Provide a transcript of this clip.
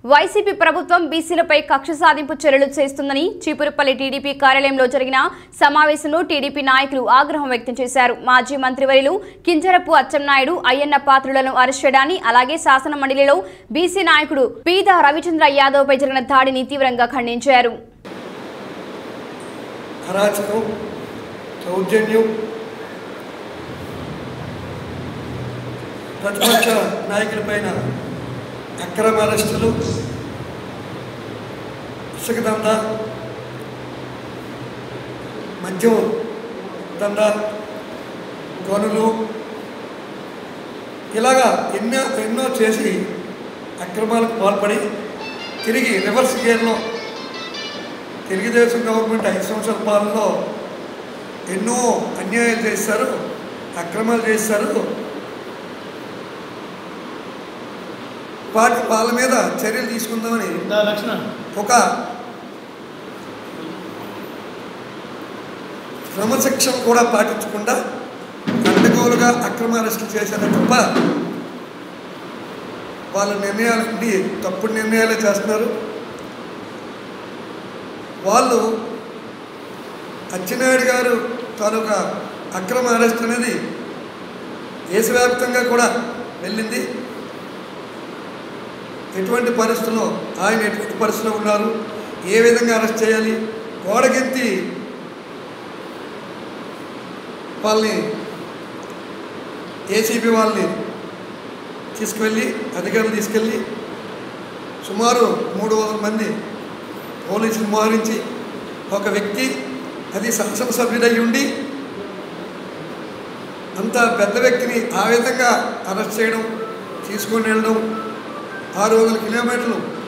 YCP ప్రభుత్వం బీసీలపై కక్ష సాధింపు చర్యలు చేస్తుందని చీపురుపల్లి టీడీపీ కార్యాలయంలో జరిగిన సమావేశంలో టీడీపీ నాయకులు ఆగ్రహం వ్యక్తం చేశారు. మాజీ మంత్రివర్యులు కింజరపు అచ్చెన్నాయుడు అయ్యన్న పాత్రులను అరెస్ట్ చేయడాన్ని, అలాగే శాసన మండలిలో బీసీ నాయకుడు పీదా రవిచంద్ర యాదవ్ పై జరిగిన దాడిని తీవ్రంగా ఖండించారు. ప్రతిపక్ష నాయకులపైన అక్రమ అరెస్టులు, ఇసుక దందా, మద్యం దందా, గనులు ఇలాగా ఎన్నో చేసి అక్రమాలకు పాల్పడి తిరిగి రివర్స్ గేర్లో తెలుగుదేశం గవర్నమెంట్ 5 సంవత్సరాల పాలనలో ఎన్నో అన్యాయాలు చేస్తారు, అక్రమాలు చేస్తారు. వాళ్ళ మీద చర్యలు తీసుకుందామని ఒక క్రమశిక్షణ కూడా పాటించకుండా అడ్డగోలుగా అక్రమ అరెస్టులు చేశారు తప్ప వాళ్ళ నిర్ణయాలన్నీ తప్పుడు నిర్ణయాలే చేస్తున్నారు. వాళ్ళు అచ్చెన్నాయుడు గారు తాలూకా అక్రమ అరెస్ట్ అనేది దేశవ్యాప్తంగా కూడా వెళ్ళింది. ఎటువంటి పరిస్థితుల్లో ఆయన ఎటువంటి పరిస్థితుల్లో ఉన్నారు, ఏ విధంగా అరెస్ట్ చేయాలి, గోడకెత్తి వాళ్ళని ఏసీబీ వాళ్ళని తీసుకువెళ్ళి అధికారులు తీసుకెళ్ళి సుమారు 300 మంది పోలీసులు మోహరించి ఒక వ్యక్తి అది శాసనసభ్యుడై ఉండి అంత పెద్ద వ్యక్తిని ఆ విధంగా అరెస్ట్ చేయడం, తీసుకొని వెళ్ళడం, 600 కిలోమీటర్లు